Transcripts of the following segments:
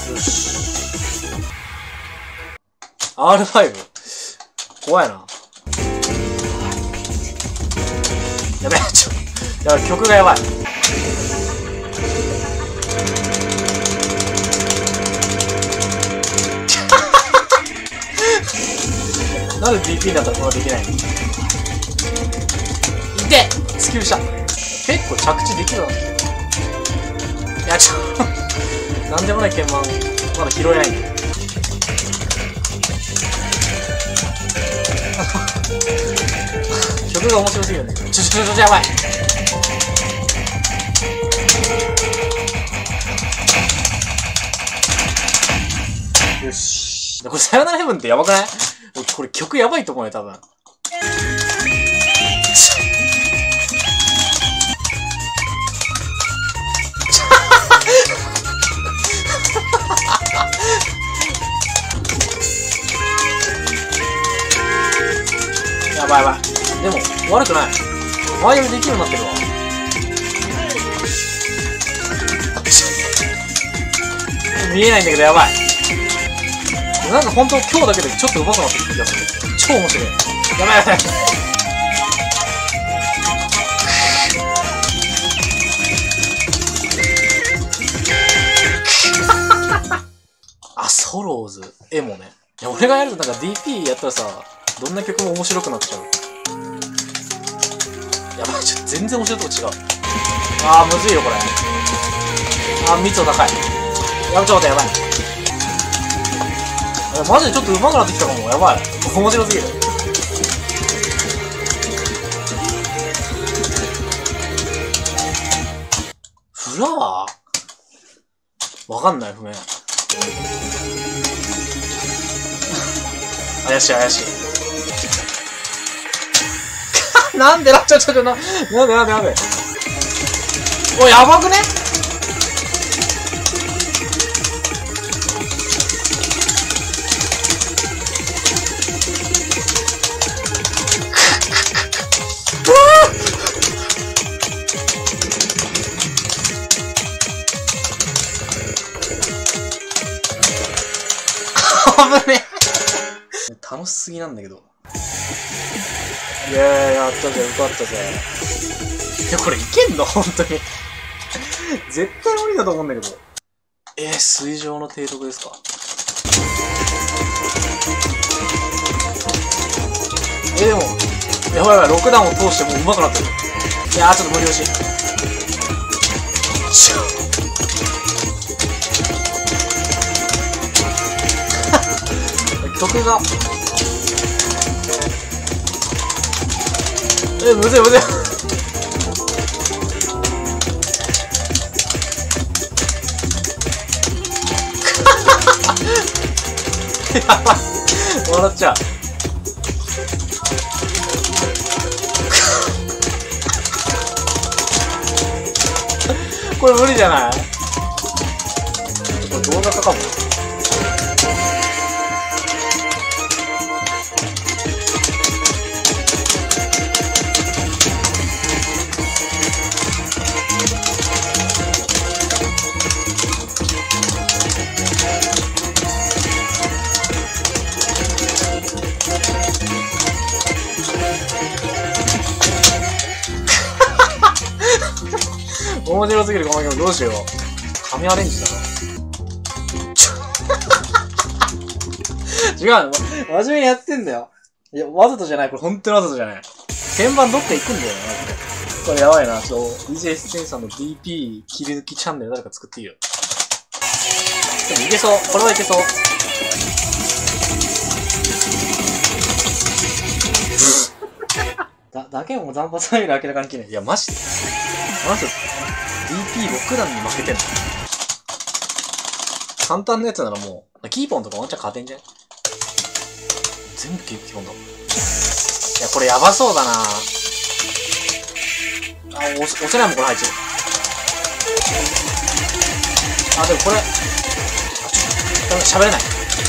よし。R5? 怖いな。やべえ、やばい、曲がやばい。なんで DP になったらこんなできないの？いて！スキルした。結構着地できるわ。いや、なんでもない鍵盤、まだ拾えないんだよ。曲が面白すぎるね。やばい。よし。これさよならヘブンってやばくない？これ曲やばいと思うよ、多分。やばいやばい。でも、悪くない。前よりできるようになってるわ。見えないんだけどやばい。なんかほんと今日だけでちょっと上手くなってる気がする。超面白い。やばいやばい。あ、ソローズ。絵もね。いや、俺がやるとなんか DP やったらさ、どんな曲も面白くなっちゃう。やばい、ちょっと全然面白いとこ違う。あー、むずいよ、これ。あー、密度高い。やばい、ちょっと待って、やばい。マジでちょっと上手くなってきたかも。やばい。面白すぎる。フラワーわかんない、不明。怪しい、怪しい。なんでなんでおい、やばくね？危ねえ。楽しすぎなんだけど。いやー、やったぜ、受かったぜ。いや、これいけんの？本当に。絶対無理だと思うんだけど。水上の提督ですか？でも、やばいやばい、6段を通してもう上手くなってる。いやー、ちょっと無理押し。曲が。むずいむずい。やばい。笑っちゃう。これ無理じゃない？ちょっと動画かも。面白すぎるこの曲どうしよう。神アレンジだな。違うの、真面目にやってんだよ。いや、わざとじゃない。これ本当にわざとじゃない。鍵盤どっか行くんだよな、マジで。これやばいな。ちょっと DJ ステンさんの DP 切り抜きチャンネル誰か作っていいよ。でもいけそう。これはいけそう。だけも残髪アイル明らかに切れない。いや、マジで。マジで。DP6 段に負けてんの。簡単なやつならもう、キーポンとかワンチャン勝てんじゃん。全部キーポンだ。いや、これやばそうだな。押せないもん、これ配置。でもこれ、喋れない。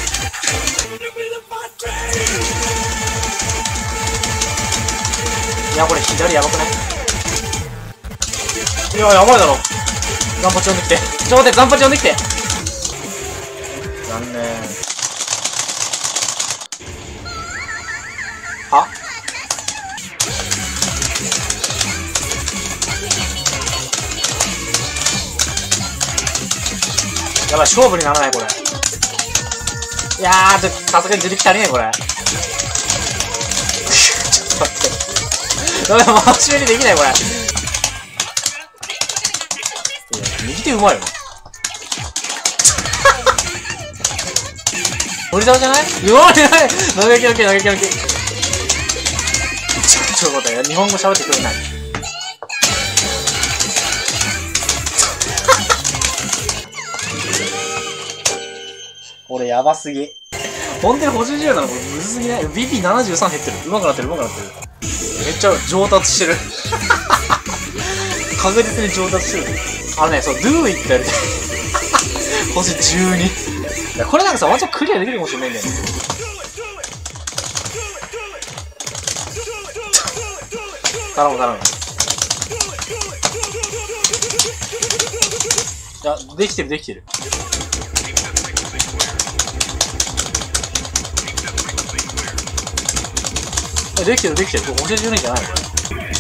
いや、これ左やばくない？いや、やばいだろ。ザンパチ呼んできて。ちょっと待って、ザンパチ呼んできて。 残念。あ、やばい、勝負にならない、これ。いやー、さすがに自力足りねえ、これ。ちょっと待って。やばい、回し目にできない、これ。いや、右手うまいよ。取り倒じゃないうわー、やばい、投げきのけ、投げきのけ。ちょっと待って、日本語喋ってくれない。これやばすぎ。本当に補充10なのこれむずすぎない？ ?BP73 減ってる。上手くなってる、上手くなってる。めっちゃ上達してる。確実に上達してる。そう、Do It ってやりたい。星12。いや、これなんかさ、ワンチャンクリアできるかもしれないんだよね。頼む頼む。いや、できてるできてる。できてるできてる。これ星12じゃないのこれ。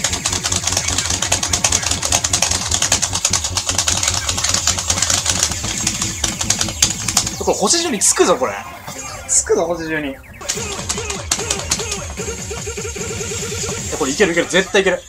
これ星12つくぞこれ。つくぞ星12。これいけるいける、絶対いける。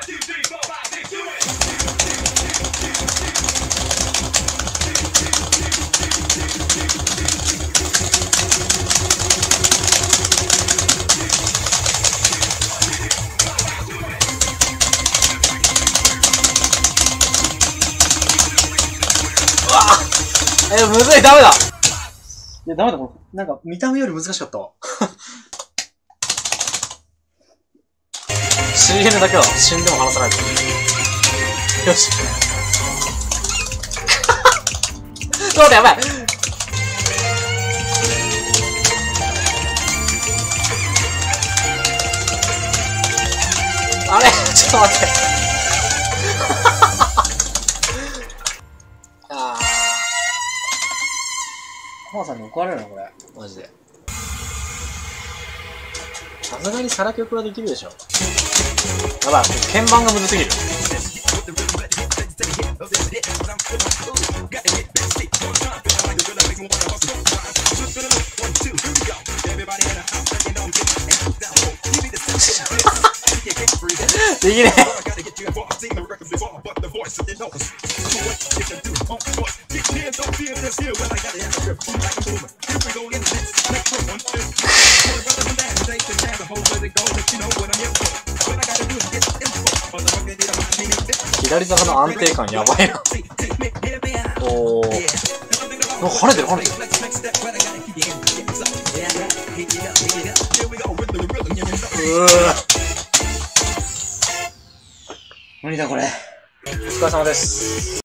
むずい、ダメだ。いや、ダメだ、これ。なんか、見た目より難しかったわ。CN だけは死んでも離さないと。よし。そうだ、やばい。あれちょっと待って。浜さんに怒られるのこれ。マジで。さすがにサラ曲はできるでしょ。やばい、鍵盤がむずすぎる。できねえ。左坂の安定感やばいな。おー。跳ねてる跳ねてる。無理だこれ。お疲れ様です。